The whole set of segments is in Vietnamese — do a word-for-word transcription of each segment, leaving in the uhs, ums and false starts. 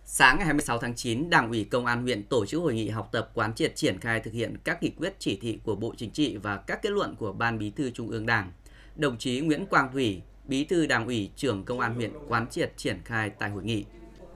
Sáng ngày hai mươi sáu tháng chín, Đảng ủy Công an huyện tổ chức hội nghị học tập quán triệt triển khai thực hiện các nghị quyết chỉ thị của Bộ Chính trị và các kết luận của Ban Bí thư Trung ương Đảng. Đồng chí Nguyễn Quang Thủy, Bí thư Đảng ủy, Trưởng Công an huyện quán triệt triển khai tại hội nghị.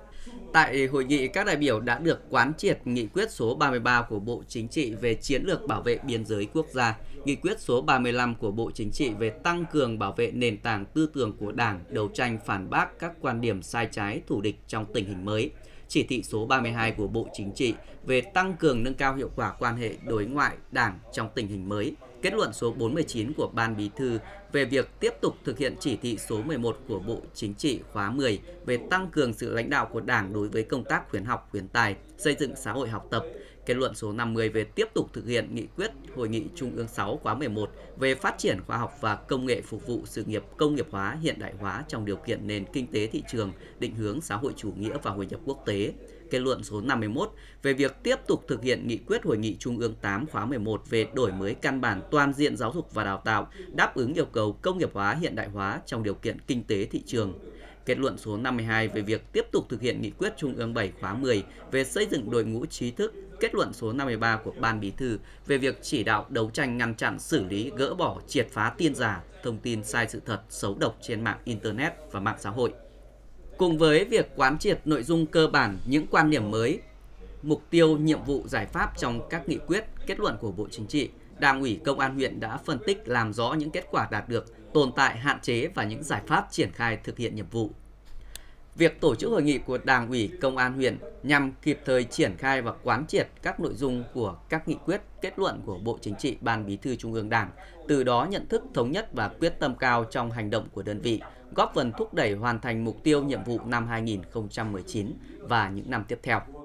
Tại hội nghị, các đại biểu đã được quán triệt nghị quyết số ba mươi ba của Bộ Chính trị về chiến lược bảo vệ biên giới quốc gia, nghị quyết số ba mươi lăm của Bộ Chính trị về tăng cường bảo vệ nền tảng tư tưởng của Đảng, đấu tranh phản bác các quan điểm sai trái thù địch trong tình hình mới, chỉ thị số ba mươi hai của Bộ Chính trị về tăng cường nâng cao hiệu quả quan hệ đối ngoại Đảng trong tình hình mới, kết luận số bốn mươi chín của Ban Bí thư về việc tiếp tục thực hiện chỉ thị số mười một của Bộ Chính trị khóa mười về tăng cường sự lãnh đạo của Đảng đối với công tác khuyến học, khuyến tài, xây dựng xã hội học tập, kết luận số năm mươi về tiếp tục thực hiện nghị quyết Hội nghị Trung ương sáu khóa mười một về phát triển khoa học và công nghệ phục vụ sự nghiệp công nghiệp hóa, hiện đại hóa trong điều kiện nền kinh tế thị trường, định hướng xã hội chủ nghĩa và hội nhập quốc tế. Kết luận số năm mươi mốt về việc tiếp tục thực hiện nghị quyết Hội nghị Trung ương tám khóa mười một về đổi mới căn bản toàn diện giáo dục và đào tạo, đáp ứng yêu cầu công nghiệp hóa, hiện đại hóa trong điều kiện kinh tế thị trường. Kết luận số năm mươi hai về việc tiếp tục thực hiện nghị quyết Trung ương bảy khóa mười về xây dựng đội ngũ trí thức, kết luận số năm mươi ba của Ban Bí thư về việc chỉ đạo đấu tranh ngăn chặn, xử lý, gỡ bỏ, triệt phá tin giả, thông tin sai sự thật, xấu độc trên mạng Internet và mạng xã hội. Cùng với việc quán triệt nội dung cơ bản, những quan điểm mới, mục tiêu, nhiệm vụ, giải pháp trong các nghị quyết, kết luận của Bộ Chính trị, Đảng ủy Công an huyện đã phân tích làm rõ những kết quả đạt được, tồn tại, hạn chế và những giải pháp triển khai thực hiện nhiệm vụ. Việc tổ chức hội nghị của Đảng ủy Công an huyện nhằm kịp thời triển khai và quán triệt các nội dung của các nghị quyết, kết luận của Bộ Chính trị, Ban Bí thư Trung ương Đảng, từ đó nhận thức thống nhất và quyết tâm cao trong hành động của đơn vị, góp phần thúc đẩy hoàn thành mục tiêu nhiệm vụ năm hai nghìn không trăm mười chín và những năm tiếp theo.